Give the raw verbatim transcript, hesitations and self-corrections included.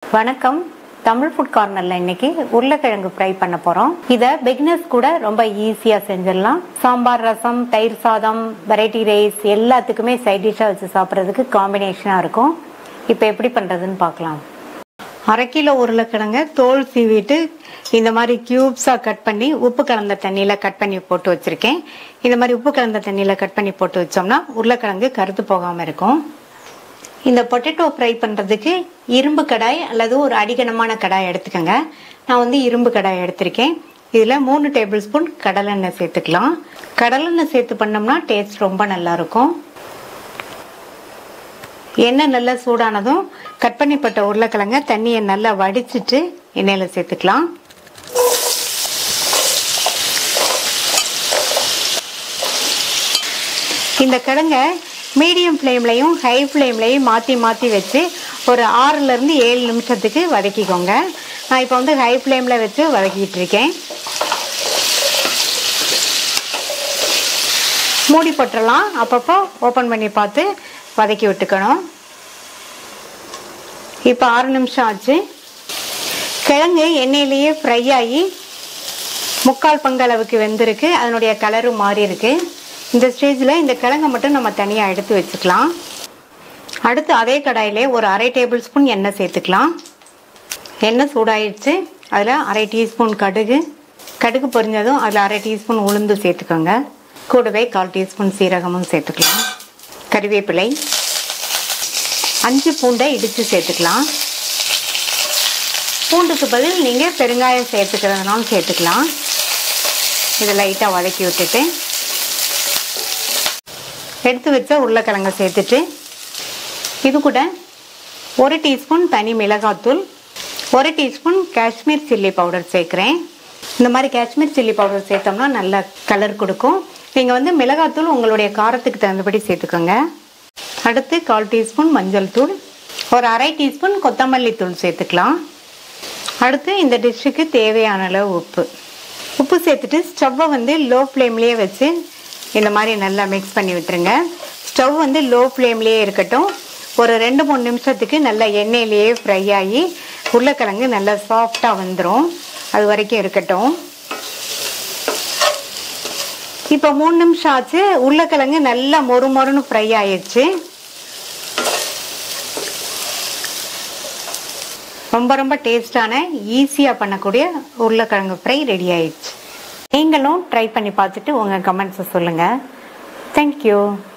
வணக்கம். தமிழ் ஃபுட் கார்னர்ல இன்னைக்கு உருளைக்கிழங்கு ஃப்ரை பண்ண போறோம். இத பிகினர்ஸ் கூட ரொம்ப ஈஸியா செஞ்சிடலாம். சாம்பார், ரசம், தயிர் சாதம், வெரைட்டி ரைஸ் எல்லாத்துக்குமே சைட் டிஷ்ஷா வச்சு சாப்பிட்றதுக்கு காம்பினேஷனா இருக்கும். இப்போ எப்படி பண்றதுன்னு பார்க்கலாம். அரை கிலோ உருளைக்கிழங்க தோல் சீவிட்டு இந்த மாதிரி கியூப்ஸா கட் பண்ணி உப்பு கலந்த தண்ணியில கட் பண்ணி போட்டு வச்சிருக்கேன். இந்த மாதிரி உப்பு கலந்த தண்ணியில கட் பண்ணி போட்டு வச்சோம்னா உருளைக்கிழங்கு கருத்து போகாம இருக்கும். இந்த பொட்டேட்டோ ஃப்ரை பண்றதுக்கு இரும்பு கடாய் அல்லது ஒரு அடிகனமான கடாய் எடுத்துக்கோங்க. நான் வந்து இரும்பு கடாய் எடுத்திருக்கேன். இதுல மூணு டேபிள் ஸ்பூன் கடலெண்ணெய் சேர்த்துக்கலாம். கடலெண்ணெய் சேர்த்து பண்ணோம்னா டேஸ்ட் ரொம்ப நல்லா இருக்கும். எண்ணெய் நல்லா சூடானதும் கட் பண்ணி போட்ட உருளைக்கிழங்க தண்ணியை நல்லா வடிச்சிட்டு எண்ணெயில சேர்த்துக்கலாம். இந்த கிழங்க மீடியம் ஃப்ளேம்லையும் ஹை ஃப்ளேம்லையும் மாற்றி மாற்றி வச்சு ஒரு ஆறுலேருந்து ஏழு நிமிஷத்துக்கு வதக்கிக்கோங்க. நான் இப்போ வந்து ஹை ஃப்ளேமில் வச்சு வதக்கிட்டு இருக்கேன். மூடி போட்டுடலாம். அப்பப்போ ஓப்பன் பண்ணி பார்த்து வதக்கி விட்டுக்கணும். இப்போ ஆறு நிமிஷம் ஆச்சு. கிழங்கு எண்ணெயிலேயே ஃப்ரை ஆகி முக்கால் பங்கு அளவுக்கு வெந்திருக்கு. அதனுடைய கலரும் மாறி இருக்கு. இந்த ஸ்டேஜில் இந்த கிழங்கை மட்டும் நம்ம தனியாக எடுத்து வச்சுக்கலாம். அடுத்து அதே கடாயிலே ஒரு அரை டேபிள் ஸ்பூன் எண்ணெய் சேர்த்துக்கலாம். எண்ணெய் சூடாயிடுச்சு. அதில் அரை டீஸ்பூன் கடுகு கடுகு பொரிஞ்சதும் அதில் அரை டீஸ்பூன் உளுந்து சேர்த்துக்கோங்க. கூடவே கால் டீஸ்பூன் சீரகமும் சேர்த்துக்கலாம். கறிவேப்பிலை, அஞ்சு பூண்டை இடித்து சேர்த்துக்கலாம். பூண்டுக்கு பதில் நீங்கள் பெருங்காயம் சேர்த்துக்கிறதுனாலும் சேர்த்துக்கலாம். இதை லைட்டாக வதக்கி விட்டுட்டு எடுத்து வச்ச உருளைக்கிழங்கை சேர்த்துட்டு இது கூட ஒரு டீஸ்பூன் தனி மிளகாத்தூள், ஒரு டீஸ்பூன் காஷ்மீர் சில்லி பவுடர் சேர்க்குறேன். இந்த மாதிரி காஷ்மீர் சில்லி பவுடர் சேர்த்தோம்னா நல்ல கலர் கொடுக்கும். நீங்கள் வந்து மிளகாத்தூள் உங்களுடைய காரத்துக்கு தகுந்தபடி சேர்த்துக்கோங்க. அடுத்து கால் டீஸ்பூன் மஞ்சள் தூள், ஒரு அரை டீஸ்பூன் கொத்தமல்லி தூள் சேர்த்துக்கலாம். அடுத்து இந்த டிஷ்ஷுக்கு தேவையான அளவு உப்பு உப்பு சேர்த்துட்டு ஸ்டவ்வை வந்து லோ ஃப்ளேம்லேயே வச்சு இந்த மாதிரி நல்லா மிக்ஸ் பண்ணி விட்டுருங்க. ஸ்டவ் வந்து லோ ஃப்ளேம்லேயே இருக்கட்டும். ஒரு ரெண்டு மூணு நிமிஷத்துக்கு நல்லா எண்ணெயிலேயே ஃப்ரை ஆகி உருளைக்கிழங்கு நல்லா சாஃப்டாக வந்துடும். அது வரைக்கும் இருக்கட்டும். இப்போ மூணு நிமிஷம் ஆச்சு. உருளைக்கிழங்கு நல்லா மொறு மொறுன்னு ஃப்ரை ஆயிடுச்சு. ரொம்ப ரொம்ப டேஸ்டான ஈஸியாக பண்ணக்கூடிய உருளைக்கிழங்கு ஃப்ரை ரெடி ஆயிடுச்சு. நீங்களும் ட்ரை பண்ணி பார்த்துட்டு உங்கள் கமெண்ட்ஸை சொல்லுங்கள். தேங்க்யூ.